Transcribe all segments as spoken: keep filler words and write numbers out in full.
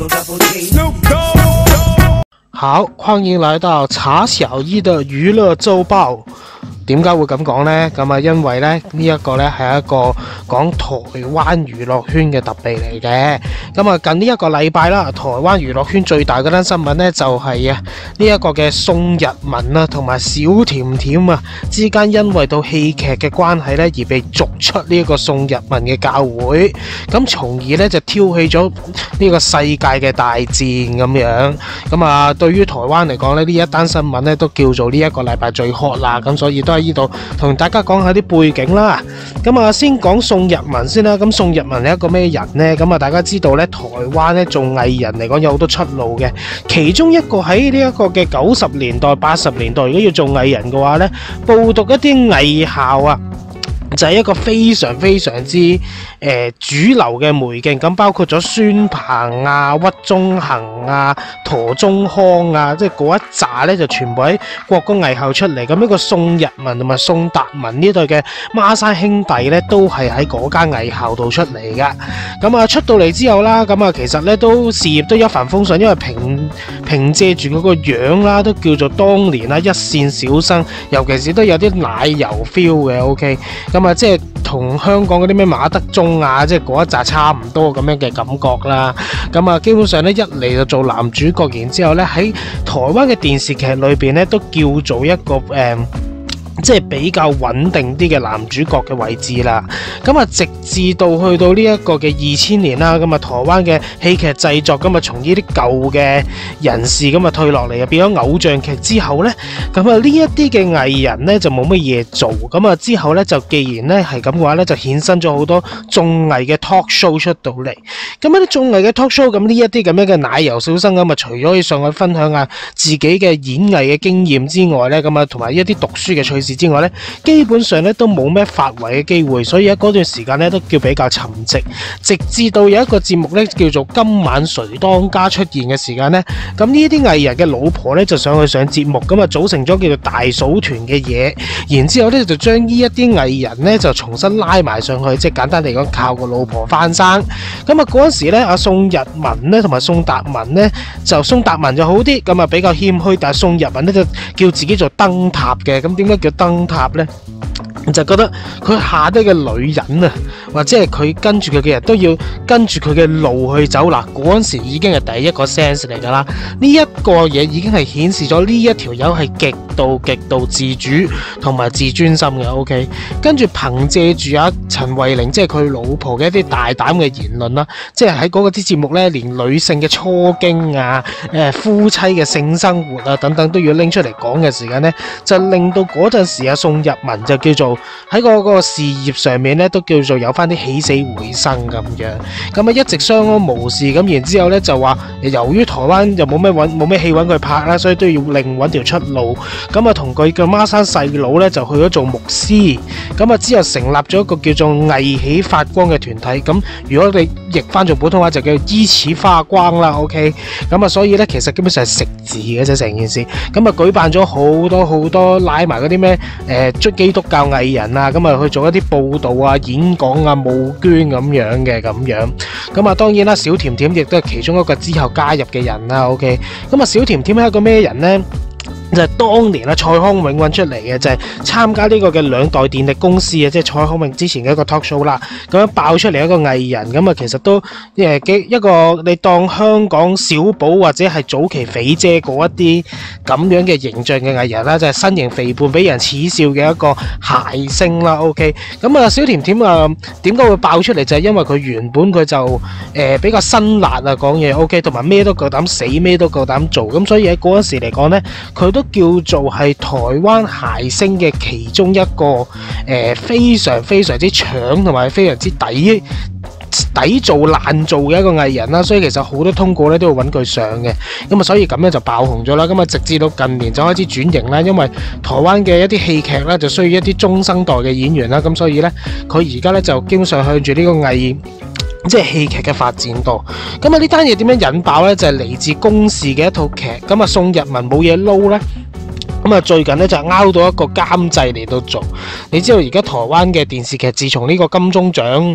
好，歡迎來到茶小一的娛樂週報。點解會咁講呢？咁啊，因為咧呢一個咧係一個講台灣娛樂圈嘅特備嚟嘅。咁啊，近呢一個禮拜啦，台灣娛樂圈最大嗰單新聞咧就係啊呢一個嘅宋日文啊同埋小甜甜啊之間因為到戲劇嘅關係咧而被逐出呢一個宋日文嘅教會，咁從而咧就挑起咗呢個世界嘅大戰咁樣。咁啊，對於台灣嚟講咧，呢一單新聞咧都叫做呢一個禮拜最 hot 啦。咁所以都喺呢度同大家講下啲背景啦。咁啊，先講宋日文先啦。咁宋日文係一個咩人呢？咁啊，大家知道咧，台灣咧做藝人嚟講有好多出路嘅。其中一個喺呢一個嘅九十年代、八十年代，如果要做藝人嘅話咧，報讀一啲藝校啊，就係一個非常非常之誒、呃、主流嘅媒徑，咁包括咗孫鵬啊、屈中恒啊、陀中康啊，即係嗰一紮咧就全部喺國光藝校出嚟。咁呢個宋日文同埋宋達文呢對嘅孖生兄弟咧，都係喺嗰間藝校度出嚟噶。咁啊出到嚟之後啦，咁啊其實咧都事業都一帆風順，因為憑憑借住嗰個樣啦，都叫做當年啦一線小生，尤其是都有啲奶油 feel 嘅。OK，咁啊即係同香港嗰啲咩馬德鐘啊，即係嗰一紮差唔多咁樣嘅感覺啦。咁啊基本上咧一嚟就做男主角，然之後咧喺台灣嘅電視劇裏邊咧都叫做一個誒、嗯即係比較穩定啲嘅男主角嘅位置啦。咁啊，直至到去到呢一個嘅二千年啦，咁啊台灣嘅戲劇製作咁啊從呢啲舊嘅人士咁啊退落嚟，啊變咗偶像劇之後呢，咁啊呢一啲嘅藝人呢就冇乜嘢做。咁啊之後呢，就既然呢係咁嘅話呢，就衍生咗好多綜藝嘅 talk show 出到嚟。咁一啲綜藝嘅 talk show，咁呢一啲咁樣嘅奶油小生咁啊，除咗可以上去分享下自己嘅演藝嘅經驗之外呢，咁啊同埋一啲讀書嘅趣事之外咧，基本上咧都冇咩發圍嘅機會，所以喺嗰段時間咧都叫比較沉寂。直至到有一個節目咧叫做《今晚誰當家》出現嘅時間咧，咁呢啲藝人嘅老婆咧就上去上節目，咁啊組成咗叫做大嫂團嘅嘢，然之後咧就將呢一啲藝人咧就重新拉埋上去，即係簡單嚟講靠個老婆翻生。咁啊嗰陣時咧，阿宋日文咧同埋宋達文咧就宋達文就好啲，咁啊比較謙虛，但係宋日文咧就叫自己做燈塔嘅。咁點解叫燈塔呢？就覺得佢下低嘅女人啊，或者係佢跟住佢嘅人都要跟住佢嘅路去走。嗱，嗰陣時已經係第一個 sense 嚟㗎啦。呢一個嘢已經係顯示咗呢一條友係極度極度自主同埋自尊心嘅。OK， 跟住憑借住阿陳慧玲，即係佢老婆嘅一啲大膽嘅言論啦，即係喺嗰個啲節目呢，連女性嘅初經啊、誒夫妻嘅性生活啊等等都要拎出嚟講嘅時間呢，就令到嗰陣時阿宋日文就叫做喺嗰個事業上面咧，都叫做有翻啲起死回生咁樣，咁啊一直相安無事咁，然之後咧就話，由於台灣又冇咩揾冇咩戲揾佢拍啦，所以都要另揾條出路。咁啊同佢嘅孖生細佬咧就去咗做牧師，咁啊之後成立咗一個叫做藝起發光嘅團體。咁如果你譯翻做普通話就叫依此發光啦。OK， 咁啊所以咧其實基本上係食字嘅啫成件事。咁啊舉辦咗好多好多拉埋嗰啲咩誒捉基督教藝人啊，咁啊去做一啲報道啊、演講啊、募捐咁樣嘅咁樣。咁啊當然啦，小甜甜亦都係其中一個之後加入嘅人啦。OK， 咁啊小甜甜係一個咩人呢？就係當年啊蔡康永揾出嚟嘅，就係、是、參加呢個嘅兩代電力公司啊，即係蔡康永之前嘅一個 talk show 啦。咁樣爆出嚟一個藝人，咁啊其實都誒幾一個你當香港小寶或者係早期肥姐嗰一啲咁樣嘅形象嘅藝人啦，就係、是、身形肥胖俾人恥笑嘅一個諧星啦。OK， 咁啊小甜甜啊點解會爆出嚟？就係、是、因為佢原本佢就誒、呃、比較辛辣啊講嘢 OK， 同埋咩都夠膽死，咩都夠膽做。咁所以喺嗰陣時嚟講呢，佢都叫做係台灣諧星嘅其中一個誒、呃、非常非常之搶同埋非常之抵抵做爛做嘅一個藝人啦，所以其實好多通告咧都要揾佢上嘅，咁啊所以咁樣就爆紅咗啦。咁啊直至到近年就開始轉型啦，因為台灣嘅一啲戲劇咧就需要一啲中生代嘅演員啦，咁所以咧佢而家咧就基本上向住呢個藝即係戲劇嘅發展度。咁啊呢單嘢點樣引爆呢？就係、是、嚟自公視嘅一套劇。咁啊宋日文冇嘢撈呢。咁啊最近咧就拗到一個監製嚟到做。你知道而家台灣嘅電視劇自從呢個金鐘獎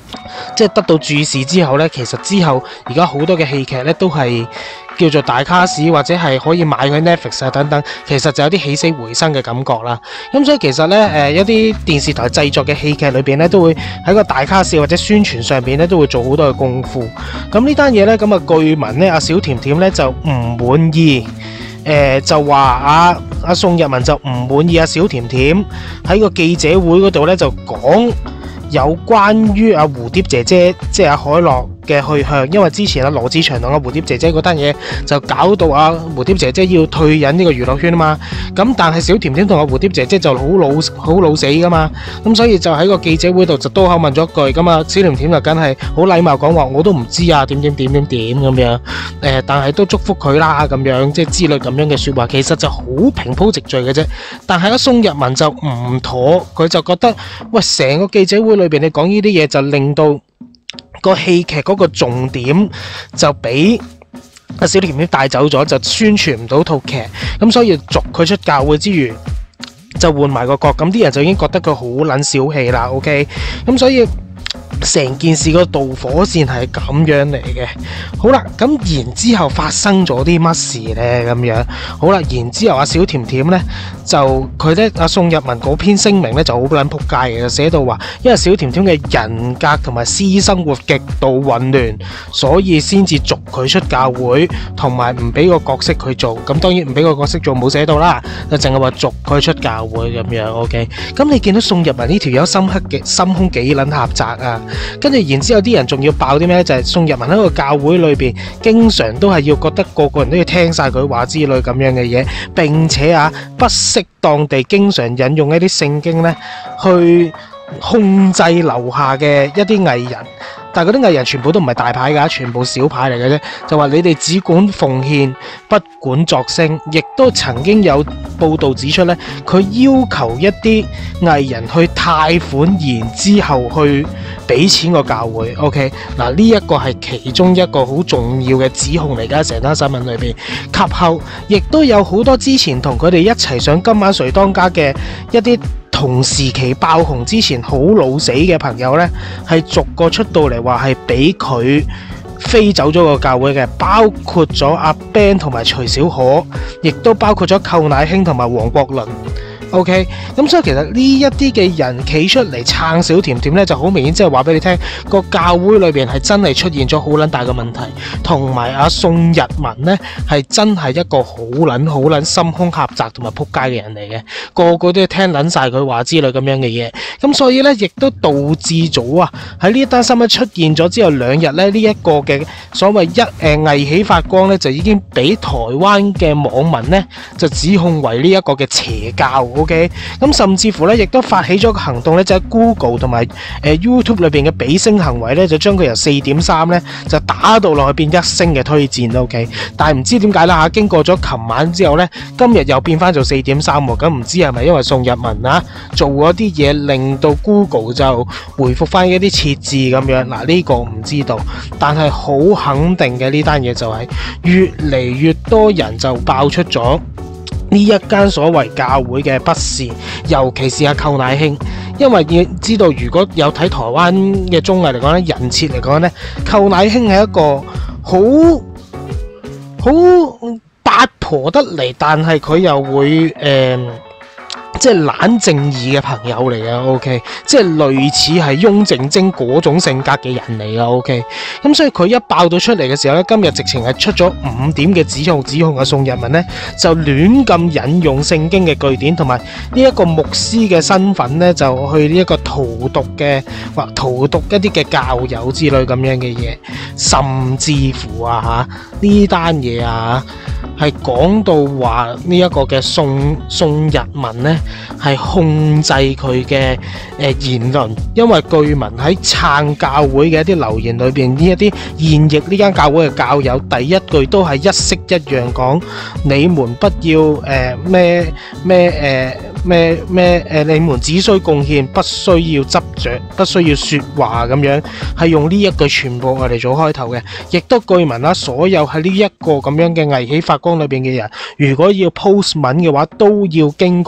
即係得到注視之後呢，其實之後而家好多嘅戲劇呢都係叫做大卡士或者係可以買佢 Netflix 啊等等，其實就有啲起死回生嘅感覺啦。咁所以其實呢，誒、呃、一啲電視台製作嘅戲劇裏邊呢，都會喺個大卡士或者宣傳上邊呢，都會做好多嘅功夫。咁呢單嘢呢，咁啊據聞呢，阿小甜甜呢就唔滿意。誒、呃、就話阿阿宋日文就唔滿意阿小甜甜喺個記者會嗰度咧，就講有關於阿蝴蝶姐姐，即係阿海樂嘅去向，因為之前阿羅志祥同阿蝴蝶姐姐嗰單嘢就搞到阿蝴蝶姐姐要退隱呢個娛樂圈啊嘛。咁但係小甜甜同阿蝴蝶姐姐就好老好老死噶嘛，咁所以就喺個記者會度就多口問咗一句，咁啊小甜甜就梗係好禮貌講話我都唔知啊，點點點點點咁樣誒、呃，但係都祝福佢啦咁樣，即係之類咁樣嘅説話，其實就好平鋪直敍嘅啫。但係阿宋日文就唔妥，佢就覺得喂，成個記者會裏邊你講呢啲嘢就令到個戲劇嗰個重點就俾阿小甜甜帶走咗，就宣傳唔到套劇，咁所以逐佢出教會之餘就換埋個角，咁啲人就已經覺得佢好撚小氣啦。 OK， 咁所以成件事個導火線係咁樣嚟嘅。好啦，咁然之後發生咗啲乜事呢？咁樣好啦，然之後阿小甜甜呢，就佢呢，阿宋日文嗰篇聲明呢就好撚仆街嘅，寫到話因為小甜甜嘅人格同埋私生活極度混亂，所以先至逐佢出教會，同埋唔俾個角色佢做。咁當然唔俾個角色做冇寫到啦，就淨係話逐佢出教會咁樣。OK， 咁你見到宋日文呢條友深刻嘅心胸幾撚狹窄啊！跟住然之後啲人仲要爆啲咩？就係宋日文喺個教會裏邊經常都係要覺得個個人都要聽晒佢話之類咁樣嘅嘢，並且啊不適當地經常引用一啲聖經呢去控制樓下嘅一啲藝人。但係嗰啲藝人全部都唔係大牌㗎，全部小牌嚟嘅啫。就話你哋只管奉獻，不管作聲。亦都曾經有報道指出呢，佢要求一啲藝人去貸款，然之後去俾錢個教會。OK， 嗱呢一個係其中一個好重要嘅指控嚟㗎，成單新聞裏邊。及後亦都有好多之前同佢哋一齊上今晚誰當家嘅一啲同時期爆紅之前好老死嘅朋友呢，係逐個出到嚟話係俾佢飛走咗個教會嘅，包括咗阿 Ben 同埋徐小可，亦都包括咗寇乃馨同埋黃國倫。OK， 咁所以其實呢一啲嘅人企出嚟撐小甜甜呢，就好明顯即係話俾你聽，個教會裏邊係真係出現咗好撚大嘅問題，同埋阿宋日文呢，係真係一個好撚好撚心胸狹窄同埋撲街嘅人嚟嘅，個個都要聽撚晒佢話之類咁樣嘅嘢。咁所以呢，亦都導致咗啊喺呢一單新聞出現咗之後兩日呢，呢一個嘅所謂一誒藝起發光呢，就已經俾台灣嘅網民呢，就指控為呢一個嘅邪教。OK， 咁甚至乎咧，亦都發起咗個行動咧，就喺 Google 同埋誒 YouTube 裏邊嘅比星行為咧，就將佢由四點三咧就打到落去變一星嘅推薦。OK， 但係唔知點解啦嚇，經過咗琴晚之後咧，今日又變翻做四點三喎。咁唔知係咪因為宋日文啊做嗰啲嘢，令到 Google 就回復翻一啲設置咁樣？嗱，呢個唔知道，但係好肯定嘅呢單嘢就係越嚟越多人就爆出咗呢一間所謂教會嘅不是，尤其是阿寇乃馨，因為要知道如果有睇台灣嘅綜藝嚟講咧，人設嚟講咧，寇乃馨係一個好好八婆得嚟，但係佢又會誒。呃即係懶正義嘅朋友嚟嘅 ，OK， 即係類似係翁靜晶嗰種性格嘅人嚟嘅 ，OK， 咁所以佢一爆到出嚟嘅時候咧，今日直情係出咗五點嘅指控，指控阿宋日文呢就亂咁引用聖經嘅句點，同埋呢一個牧師嘅身份呢，就去呢一個荼毒嘅或荼毒一啲嘅教友之類咁樣嘅嘢，甚至乎啊嚇呢單嘢啊係講到話呢一個嘅宋宋日文呢。係控制佢嘅誒言論，因為據聞喺撐教會嘅一啲留言裏邊，呢一啲現役呢間教會嘅教友，第一句都係一式一樣講：你們不要誒咩咩誒咩咩誒，你們只需貢獻，不需要執着，不需要説話咁樣，係用呢一句全部我哋做開頭嘅。亦都據聞啦，所有喺呢一個咁樣嘅藝起發光裏邊嘅人，如果要 post 文嘅話，都要經過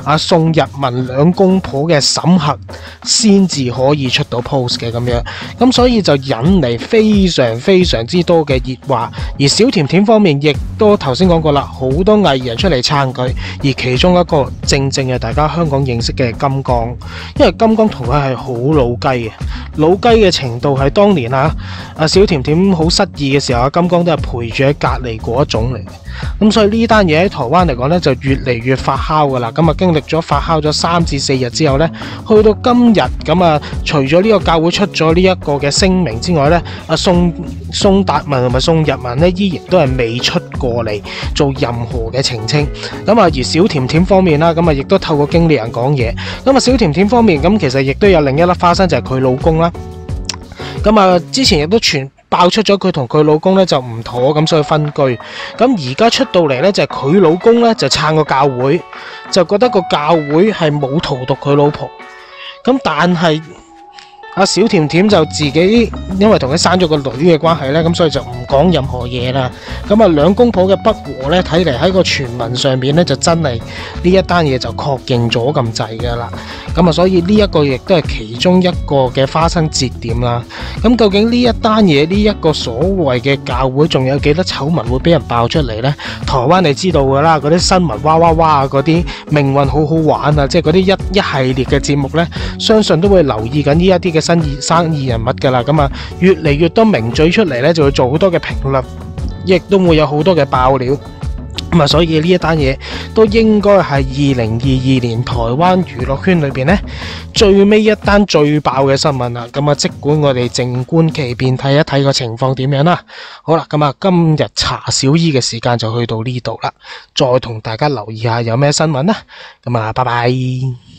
啊宋日文兩公婆嘅審核先至可以出到 post 嘅咁樣，咁所以就引嚟非常非常之多嘅熱話。而小甜甜方面亦都頭先講過啦，好多藝人出嚟撐佢，而其中一個正正係大家香港認識嘅金剛，因為金剛同佢係好老雞嘅，老雞嘅程度係當年啊啊小甜甜好失意嘅時候，啊金剛都係陪住喺隔離嗰一種嚟嘅。咁所以呢單嘢喺台灣嚟講呢，就越嚟越發酵噶啦。咁啊經歷咗發酵咗三至四日之後呢，去到今日咁啊，除咗呢個教會出咗呢一個嘅聲明之外呢，阿宋宋達文同埋宋日文呢，依然都係未出過嚟做任何嘅澄清。咁啊而小甜甜方面啦，咁啊亦都透過經理人講嘢。咁啊小甜甜方面咁其實亦都有另一粒花生，就係佢老公啦。咁啊之前亦都傳爆出咗佢同佢老公咧就唔妥，咁所以分居。咁而家出到嚟咧就係佢老公咧就撐個教會，就覺得個教會係冇荼毒佢老婆。咁但係阿小甜甜就自己因為同佢生咗個女嘅關係咧，咁所以就唔講任何嘢啦。咁啊兩公婆嘅不和咧，睇嚟喺個傳聞上面咧就真係呢一單嘢就確認咗咁滯噶啦。咁啊所以呢一個亦都係其中一個嘅花生節點啦。咁究竟呢一單嘢呢一個所謂嘅教會仲有幾多醜聞會俾人爆出嚟呢？台灣你知道噶啦，嗰啲新聞哇哇哇嗰啲命運好好玩啊，即係嗰啲一一系列嘅節目呢，相信都會留意緊呢一啲嘅新意生意人物噶啦。咁啊越嚟越多名嘴出嚟呢，就會做好多嘅評論，亦都會有好多嘅爆料。咁啊，所以呢一單嘢都應該係二零二二年台灣娛樂圈裏邊呢最尾一單最爆嘅新聞啦。咁啊，即管我哋靜觀其變，睇一睇個情況點樣啦。好啦，咁啊，今日茶小姨嘅時間就去到呢度啦，再同大家留意下有咩新聞啦。咁啊，拜拜。